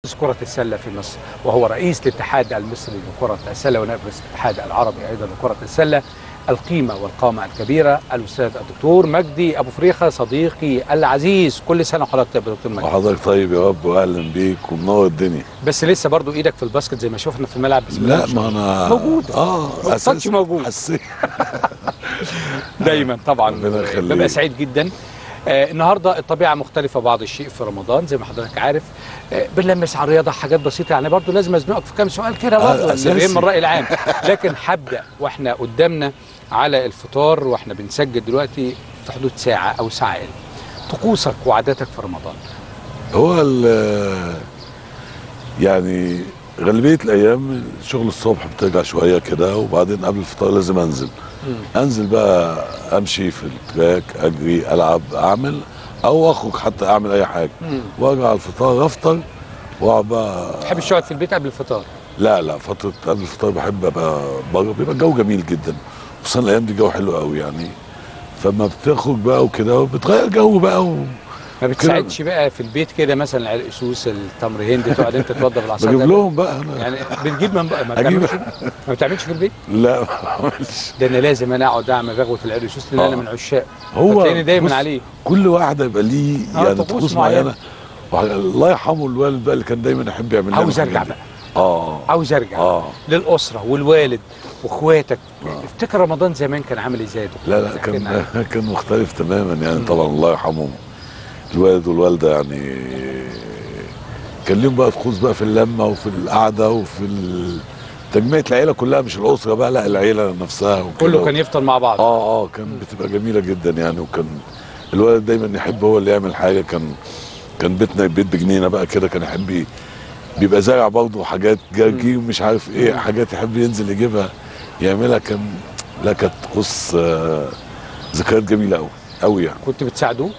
منافس كرة السلة في مصر، وهو رئيس الاتحاد المصري لكرة السلة ونائب رئيس الاتحاد العربي أيضا لكرة السلة، القيمة والقامة الكبيرة الأستاذ الدكتور مجدي أبو فريخة، صديقي العزيز. كل سنة وحضرتك طيب يا دكتور مجدي. وحضرتك طيب يا رب، واهلا بيك ومنور الدنيا. بس لسه برضو ايدك في الباسكت زي ما شفنا في الملعب. بسم الله. لا ما انا موجود. اساسي موجود. حسيت دايما طبعا ببقى سعيد جدا. النهارده الطبيعه مختلفه بعض الشيء في رمضان زي ما حضرتك عارف. بنلمس على الرياضه حاجات بسيطه، يعني برضو لازم ازنقك في كام سؤال كده برضو اللي بيهم الراي العام. لكن هبدا واحنا قدامنا على الفطار واحنا بنسجل دلوقتي في حدود ساعه او ساعه الا. طقوسك وعاداتك في رمضان؟ هو يعني غالبيه الايام شغل الصبح بترجع شويه كده، وبعدين قبل الفطار لازم انزل بقى امشي في التراك، اجري، العب، اعمل او اخرج حتى اعمل اي حاجه، وارجع على الفطار افطر واقعد بقى. ما تحبش تقعد في البيت قبل الفطار؟ لا فتره قبل الفطار بحب ابقى بره، بيبقى الجو جميل جدا، خصوصا الايام دي الجو حلو قوي يعني. فما بتخرج بقى وكده بتغير جو بقى ما بتساعدش بقى في البيت كده مثلا عرق سوس، التمر هندي، تقعد انت توضب العصايه؟ بجيب لهم بقى انا يعني بتجيب من بقى؟ ما بتعملش في البيت؟ لا ما بعملش. ده انا لازم انا اقعد اعمل رغوه العرق سوس لان انا من عشاق، هو تلاقيني دايما عليه. كل واحد يبقى ليه يعني طقوس معينه. الله يرحمه الوالد بقى اللي كان دايما يحب يعمل لنا. عاوز ارجع بقى. عاوز ارجع للاسره والوالد واخواتك. افتكر رمضان زمان كان عامل ازاي يا دكتور؟ لا كان مختلف تماما يعني. طبعا الله يرحمهم الوالد والوالده، يعني كان لهم بقى طقوس بقى في اللمه وفي القعده وفي تجميع العيله كلها، مش الاسره بقى، لا العيله نفسها كله كان يفطر مع بعض. كان بتبقى جميله جدا يعني. وكان الوالد دايما يحب هو اللي يعمل حاجه. كان بيتنا بيت بجنينه بقى كده، كان يحب بيبقى زارع برضه حاجات جرجي ومش عارف ايه، حاجات يحب ينزل يجيبها يعملها. كانت طقوس ذكريات جميله قوي قوي يعني. كنت بتساعدوه؟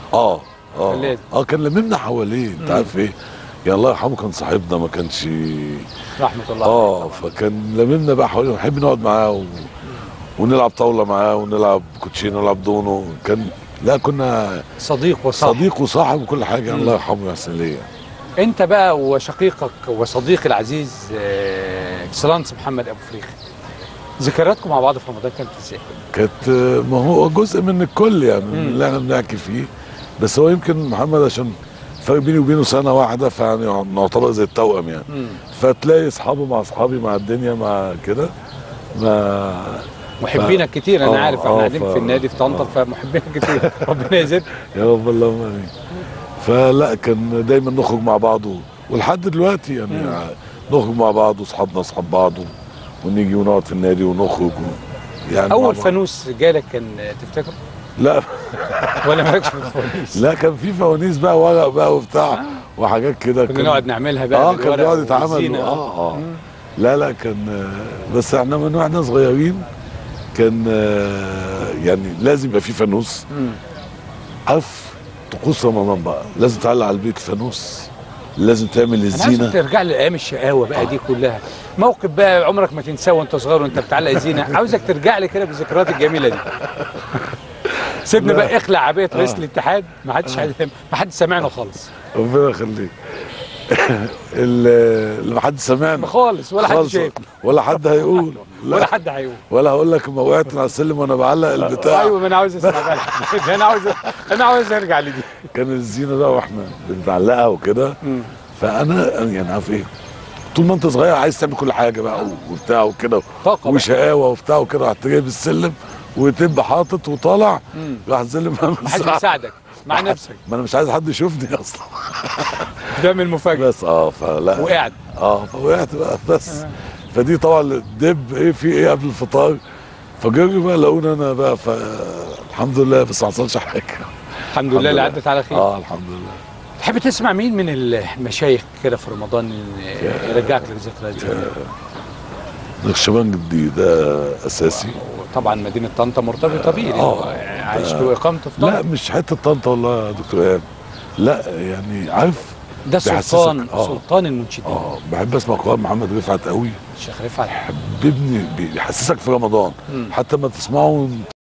كان لممنا حواليه. انت عارف ايه يعني، الله يرحمه كان صاحبنا، ما كانش رحمه الله. فكان لممنا بقى حواليه، نحب نقعد معاه ونلعب طاوله معاه ونلعب كوتشينه ونلعب دونو. كنا صديق وصاحب وكل حاجه. الله يرحمه ويحسن ليه. انت بقى وشقيقك وصديقي العزيز اكسلانس محمد ابو فريخة، ذكرياتكم مع بعض في رمضان كانت ازاي؟ كانت ما هو جزء من الكل يعني من اللي احنا بنحكي فيه. بس هو يمكن محمد عشان فرق بيني وبينه سنه واحده، فيعني نعتبر زي التوأم يعني. فتلاقي اصحابه مع اصحابي مع الدنيا مع كده محبينك كتير. انا عارف احنا قاعدين في النادي في طنطا فمحبينك كتير. ربنا يزيد يا رب. اللهم امين. فلا كان دايما نخرج مع بعض ولحد دلوقتي يعني نخرج مع بعض واصحابنا اصحاب بعض ونيجي ونقعد في النادي ونخرج يعني. اول فانوس جالك كان تفتكر؟ لا ولا مالكش في الفوانيس؟ لا كان في فوانيس بقى ورق بقى وبتاع وحاجات كده. كنا نقعد نعملها بقى. كان بيقعد يتعمل. لا كان بس احنا من واحنا صغيرين كان يعني لازم يبقى في فانوس. عارف طقوس رمضان بقى لازم تعلق على البيت الفانوس، لازم تعمل الزينه. انا عايزك ترجع لايام الشقاوه بقى دي كلها. موقف بقى عمرك ما تنساه وانت صغير وانت بتعلق الزينه. عاوزك ترجع لي كده بالذكريات الجميله دي. سيبني بقى اخلع عبايه رئيس الاتحاد. ما حدش سامعنا خالص. ربنا يخليك. اللي ما حد سامعنا خالص ولا حد شايفنا ولا حد هيقول. ولا حد هيقول. ولا هقول لك ما وقعت على السلم وانا بعلق البتاع. ايوه ما انا عاوز اسمع بقى. انا عاوز ارجع لدي. كان الزينه بقى واحنا بنتعلقها وكده. فانا يعني عارف ايه، طول ما انت صغير عايز تعمل كل حاجه بقى وبتاع وكده وشقاوه وبتاع وكده. رحت جايب السلم وتبقى حاطط وطالع. راح السلم ما حدش بيساعدك مع نفسك. ما انا مش عايز حد يشوفني اصلا. بتعمل مفاجاه بس فلا وقعت. فوقعت بقى بس. فدي طبعا الدب ايه في ايه قبل الفطار. فجروا بقى لقوني انا بقى الحمد لله. بس ما حصلش حاجه الحمد لله اللي عدت على خير. الحمد لله. تحب تسمع مين من المشايخ كده في رمضان يرجعك لذكريات جميله؟ نقشبندي ده اساسي. طبعا مدينه طنطا مرتبطه بيه. عايش له اقامته في طنطا. لا مش حته طنطا والله يا دكتور ايهاب. لا يعني عارف ده سلطان المنشدين. بحب اسمع قرآن محمد رفعت قوي. الشيخ رفعت حببني بيحسسك في رمضان. حتى ما تسمعه